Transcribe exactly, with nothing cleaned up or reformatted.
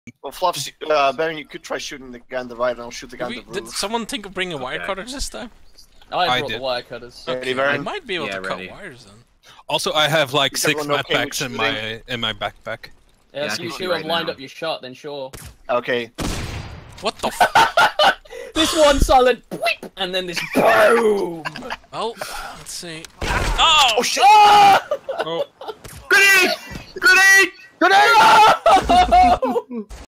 Well, Fluffs, uh, Baron, you could try shooting the guy on the right, and I'll shoot the guy on We, the did roof. someone think of bringing Okay. wire cutters this time? I I brought did. the wire cutters. Ready, Okay, I Baron? might be able Yeah, to ready. cut wires then. Also, I have like Is six everyone okay with map packs in my in my backpack. Yeah, Yeah, so I you can two shoot have right lined now. up your shot, then sure. Okay. What the f- This one silent, whip, and then this boom. Well, let's see. Oh! Oh shit! Oh. Grenade! Grenade! Grenade!